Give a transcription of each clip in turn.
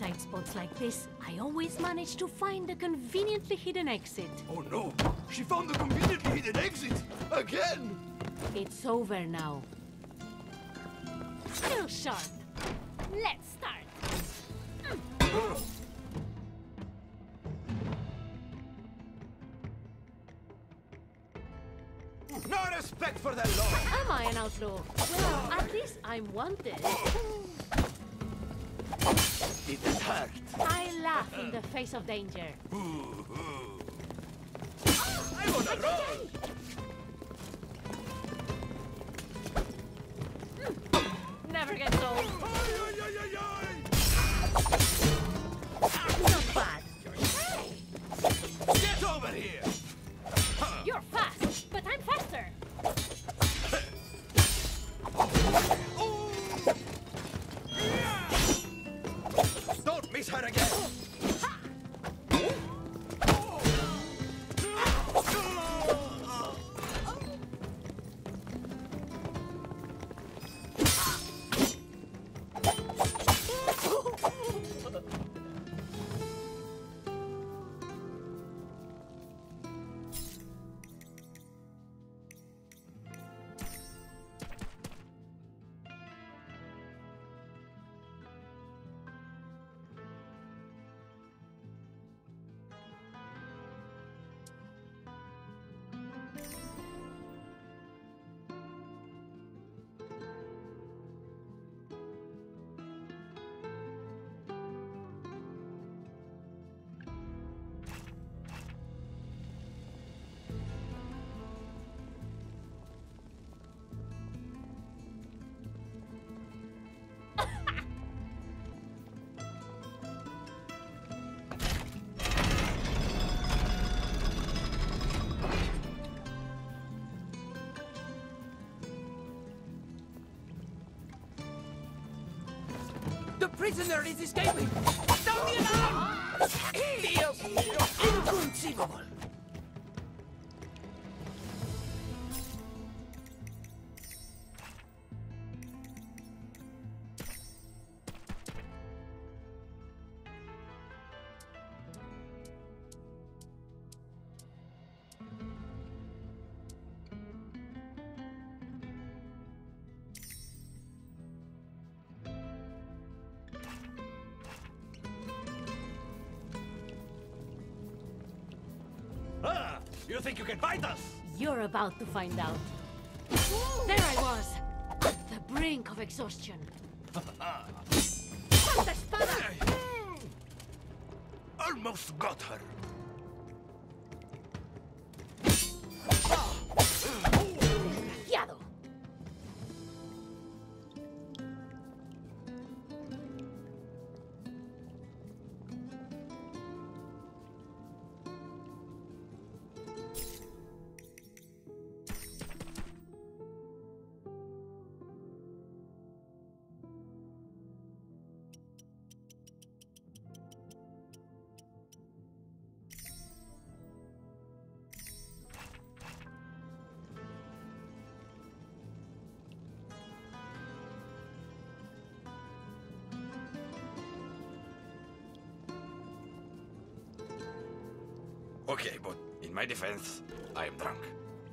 tight spots like this, I always manage to find a conveniently hidden exit. Oh no! She found the conveniently hidden exit! Again! It's over now. Still sharp. Let's start. No respect for the law! Am I an outlaw? Well, at least I'm wanted. It hurt. I laugh in the face of danger. I'm on a roll! Never gets old. Ay, ay, ay, ay, ay. Not bad. Get over here! You're fast, but I'm faster. Don't miss her again! The prisoner is escaping! Down the alarm! Dios mío! Inconceivable! Ah, you think you can fight us? You're about to find out. There I was, at the brink of exhaustion. Santa Espada! Almost got her. Desgraciado! Okay, but in my defense, I am drunk.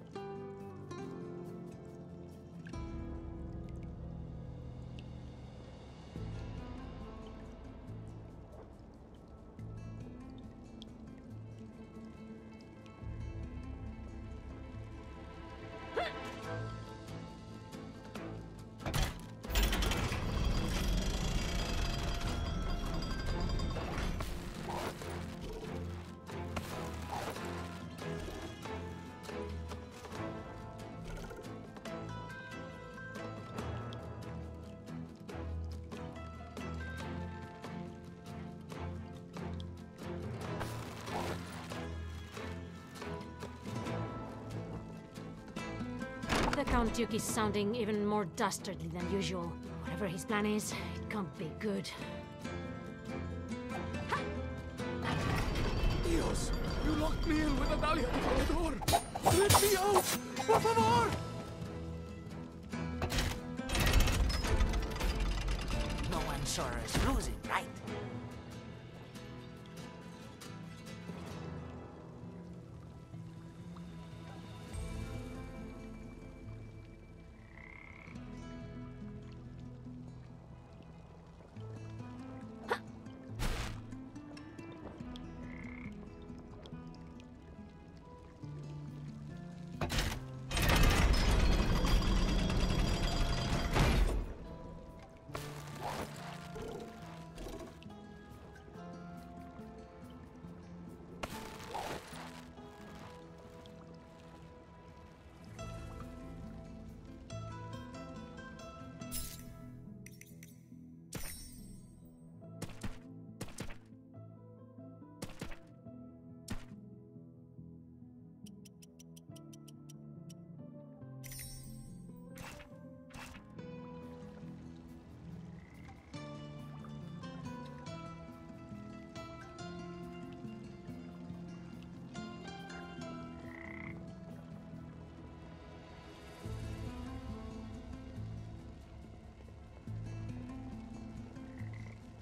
The Count Duke is sounding even more dastardly than usual. Whatever his plan is, it can't be good. Dios! You locked me in with a valiant corredor! Let me out! Por favor! No one saw us losing, right?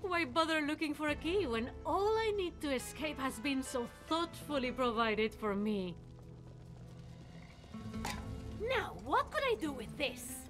Why bother looking for a key when all I need to escape has been so thoughtfully provided for me? Now, what could I do with this?